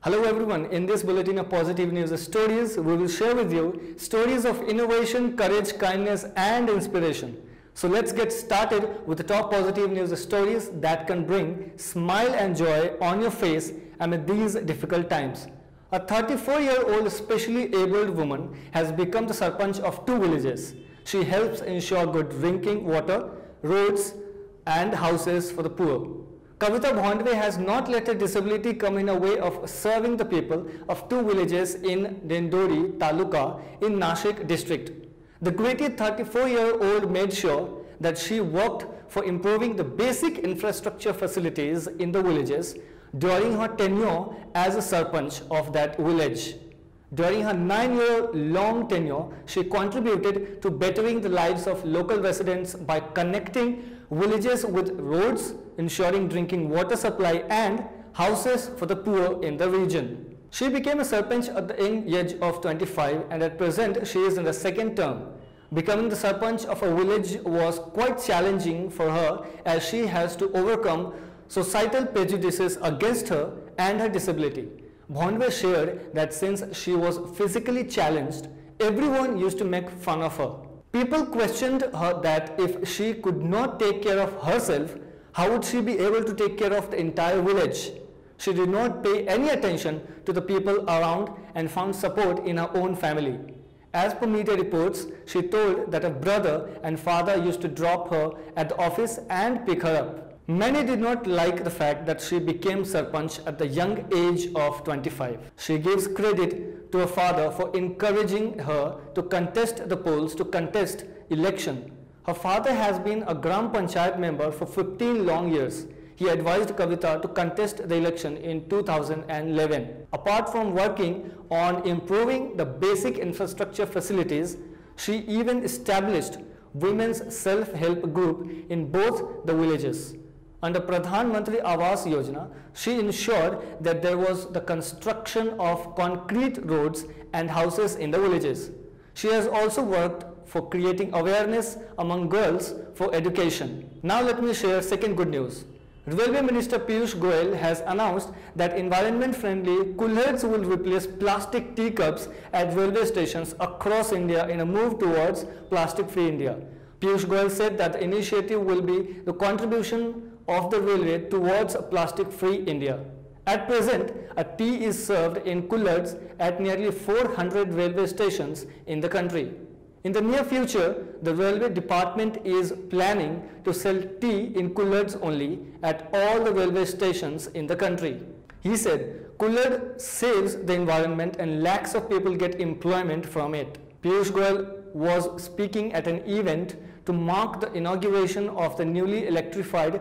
Hello everyone, in this bulletin of positive news stories, we will share with you stories of innovation, courage, kindness and inspiration. So let's get started with the top positive news stories that can bring smile and joy on your face amid these difficult times. A 34-year-old specially abled woman has become the Sarpanch of 2 villages. She helps ensure good drinking water, roads and houses for the poor. Kavita Bhondwe has not let her disability come in a way of serving the people of 2 villages in Dindori Taluka in Nashik district. The gritty 34-year-old made sure that she worked for improving the basic infrastructure facilities in the villages during her tenure as a Sarpanch of that village. During her 9-year-long tenure, she contributed to bettering the lives of local residents by connecting villages with roads, ensuring drinking water supply and houses for the poor in the region. She became a Sarpanch at the young age of 25 and at present she is in the 2nd term. Becoming the Sarpanch of a village was quite challenging for her as she has to overcome societal prejudices against her and her disability. Bhondwe shared that since she was physically challenged, everyone used to make fun of her. People questioned her that if she could not take care of herself, how would she be able to take care of the entire village? She did not pay any attention to the people around and found support in her own family. As per media reports, she told that her brother and father used to drop her at the office and pick her up. Many did not like the fact that she became Sarpanch at the young age of 25. She gives credit to her father for encouraging her to contest the polls, to contest election. Her father has been a Gram Panchayat member for 15 long years. He advised Kavita to contest the election in 2011. Apart from working on improving the basic infrastructure facilities, she even established women's self-help group in both the villages. Under Pradhan Mantri Awas Yojana, she ensured that there was the construction of concrete roads and houses in the villages. She has also worked for creating awareness among girls for education. Now let me share second good news. Railway Minister Piyush Goyal has announced that environment-friendly coolers will replace plastic teacups at railway stations across India in a move towards plastic-free India. Piyush Goyal said that the initiative will be the contribution of the railway towards a plastic-free India. At present, a tea is served in coolers at nearly 400 railway stations in the country. In the near future, the railway department is planning to sell tea in coolers only at all the railway stations in the country. He said, cooler saves the environment and lakhs of people get employment from it. Piyush Goyal was speaking at an event to mark the inauguration of the newly electrified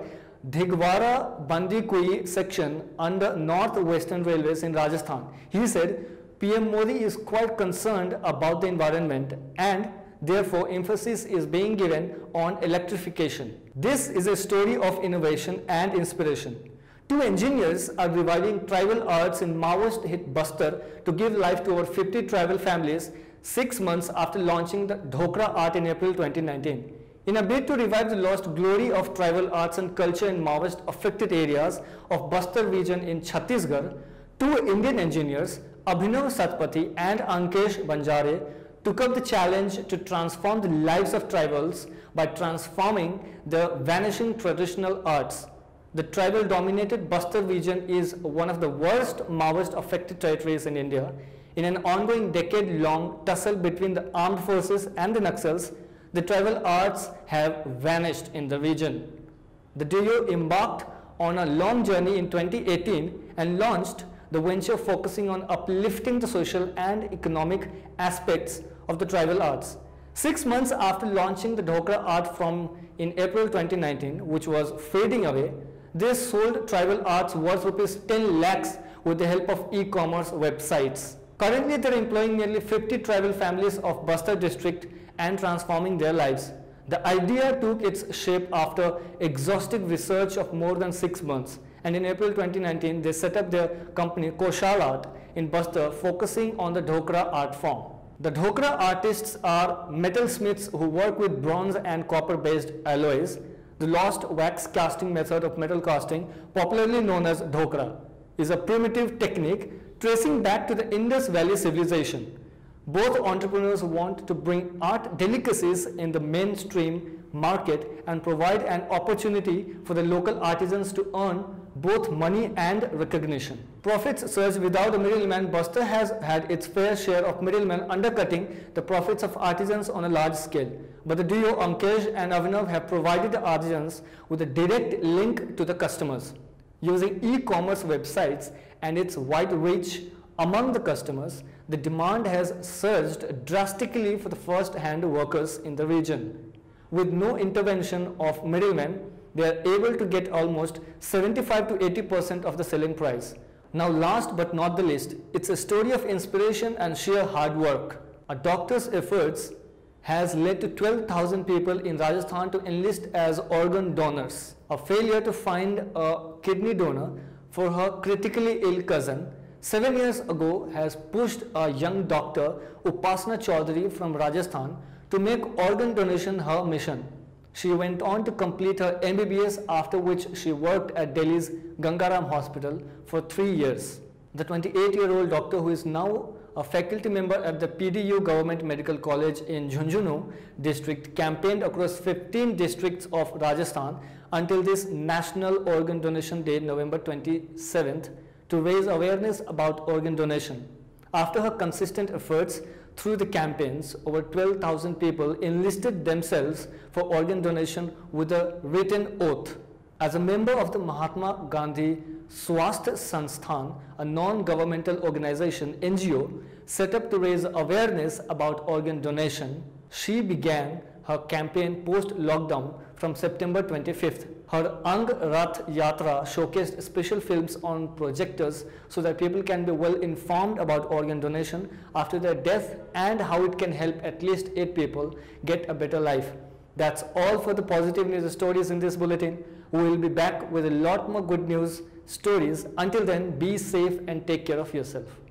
Dhigwara Bandikui section under North Western Railways in Rajasthan. He said, PM Modi is quite concerned about the environment and therefore emphasis is being given on electrification. This is a story of innovation and inspiration. 2 engineers are reviving tribal arts in Maoist hit Bastar to give life to over 50 tribal families 6 months after launching the Dhokra art in April 2019. In a bid to revive the lost glory of tribal arts and culture in Maoist affected areas of Bastar region in Chhattisgarh, 2 Indian engineers, Abhinav Satpathy and Ankesh Banjare, took up the challenge to transform the lives of tribals by transforming the vanishing traditional arts. The tribal dominated Bastar region is one of the worst Maoist affected territories in India. In an ongoing decade-long tussle between the armed forces and the Naxals, the tribal arts have vanished in the region. The duo embarked on a long journey in 2018 and launched the venture focusing on uplifting the social and economic aspects of the tribal arts. 6 months after launching the Dhokra art from in April 2019, which was fading away, they sold tribal arts worth rupees 10 lakhs with the help of e-commerce websites. Currently, they are employing nearly 50 tribal families of Bastar district and transforming their lives. The idea took its shape after exhaustive research of more than 6 months, and in April 2019 they set up their company Koshal Art in Bastar, focusing on the Dhokra art form. The Dhokra artists are metalsmiths who work with bronze and copper based alloys. The lost wax casting method of metal casting, popularly known as Dhokra, is a primitive technique tracing back to the Indus Valley civilization. Both entrepreneurs want to bring art delicacies in the mainstream market and provide an opportunity for the local artisans to earn both money and recognition. Profits surge without a middleman. Bastar has had its fair share of middlemen undercutting the profits of artisans on a large scale. But the duo Ankej and Avinav have provided the artisans with a direct link to the customers. Using e-commerce websites and its wide reach among the customers, the demand has surged drastically for the first-hand workers in the region. With no intervention of middlemen, they are able to get almost 75 to 80% of the selling price. Now last but not the least, it's a story of inspiration and sheer hard work. A doctor's efforts has led to 12,000 people in Rajasthan to enlist as organ donors. A failure to find a kidney donor for her critically ill cousin 7 years ago has pushed a young doctor, Upasana Chaudhary from Rajasthan, to make organ donation her mission. She went on to complete her MBBS, after which she worked at Delhi's Gangaram Hospital for 3 years. The 28-year-old doctor, who is now a faculty member at the PDU Government Medical College in Jhunjhunu district, campaigned across 15 districts of Rajasthan until this National Organ Donation Day, November 27th, to raise awareness about organ donation. After her consistent efforts through the campaigns, over 12,000 people enlisted themselves for organ donation with a written oath. As a member of the Mahatma Gandhi Swasth Sansthan, a non-governmental organization (NGO) set up to raise awareness about organ donation, she began her campaign post-lockdown from September 25th. Her Ang Rath Yatra showcased special films on projectors so that people can be well informed about organ donation after their death and how it can help at least 8 people get a better life. That's all for the positive news stories in this bulletin. We will be back with a lot more good news stories. Until then, be safe and take care of yourself.